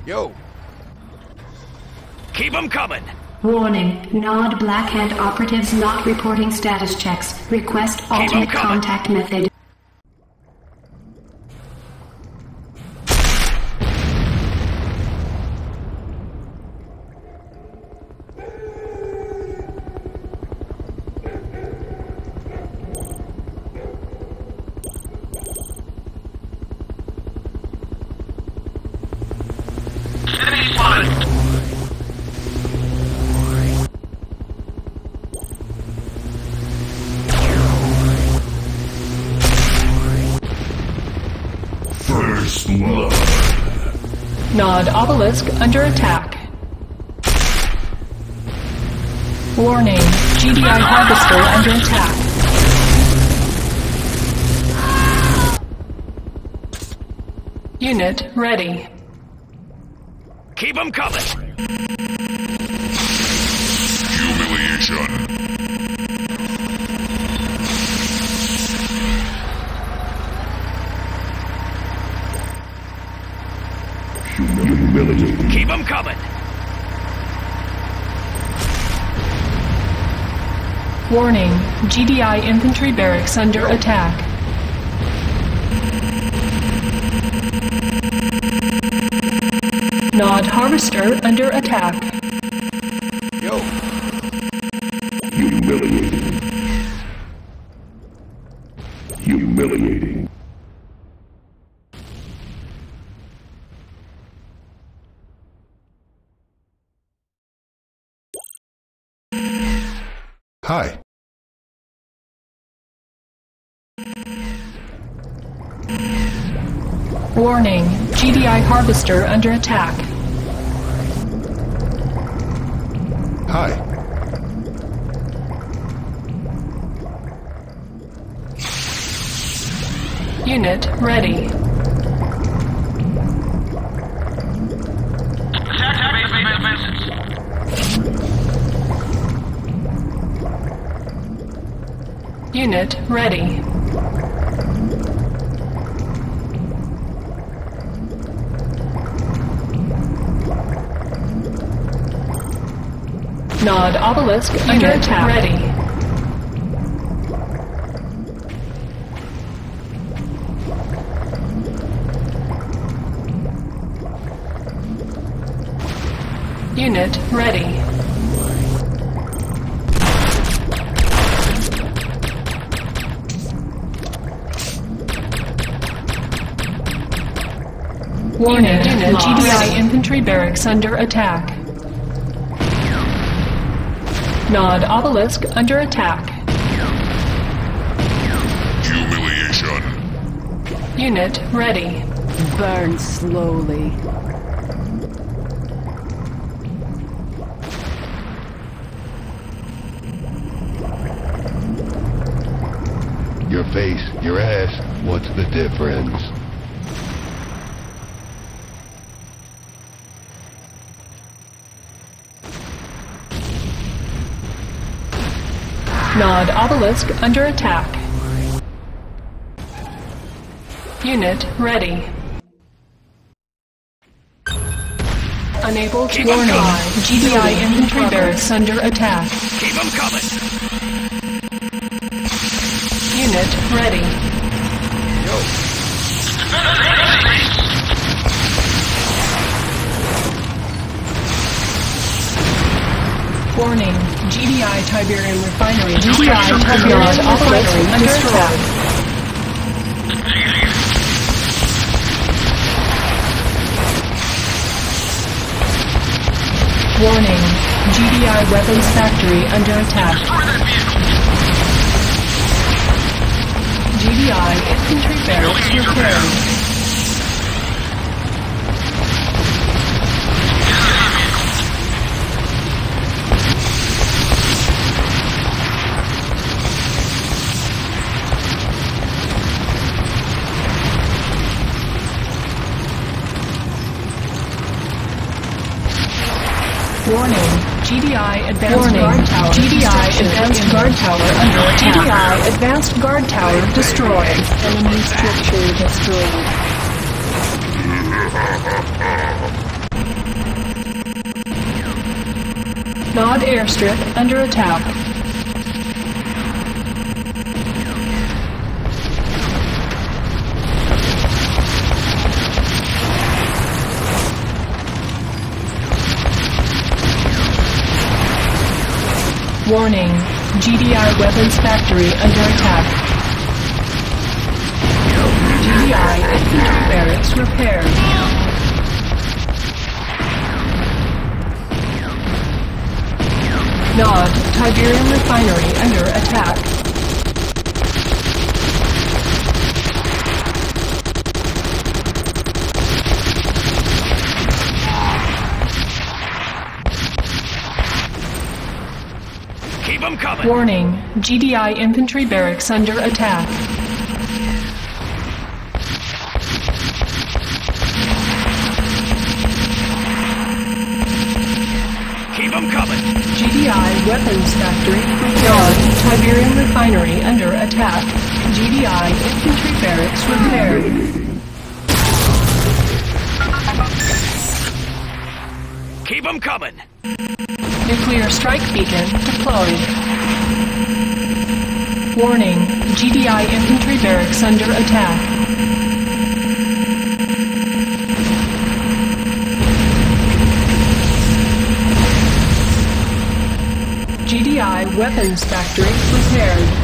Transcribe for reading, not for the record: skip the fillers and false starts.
Yo. Keep them coming. Warning. Nod Blackhead operatives not reporting status checks. Request alternate contact method. First blood. Nod Obelisk under attack. Warning, GDI Harvester under attack. Unit ready. Keep them coming. Humiliation. Humiliation. Keep them coming. Warning, GDI Infantry Barracks under attack. Nod Harvester under attack. Yo. Humiliating. Humiliating. Hi. Warning, GDI Harvester under attack. Hi. Unit ready. Unit ready. Nod Obelisk under attack. Ready. Unit ready. Warning, Unit GDI Infantry Barracks under attack. Nod Obelisk under attack. Humiliation. Unit ready. Burn slowly. Your face, your ass, what's the difference? Nod Obelisk under attack. Unit ready. Unable to warning. GDI Infantry Barracks under attack. Keep them coming. Unit ready. Yo. Warning, GDI Tiberium Refinery. GDI Tiberium Refinery under attack. Warning, GDI Weapons Factory under attack. GDI Infantry Barracks repaired. Warning, GDI Advanced Guard Tower. GDI Advanced Guard Tower under attack. GDI Advanced Guard Tower destroyed. Enemy structure destroyed. Nod airstrip under attack. Warning, GDI weapons factory under attack. GDI infantry barracks repaired. Nod, Tiberium refinery under attack. Keep them coming. Warning, GDI infantry barracks under attack. Keep them coming. GDI weapons factory Nod, Tiberium refinery under attack. GDI infantry barracks repaired. Keep them coming. Nuclear strike beacon deployed. Warning, GDI infantry barracks under attack. GDI weapons factory repaired.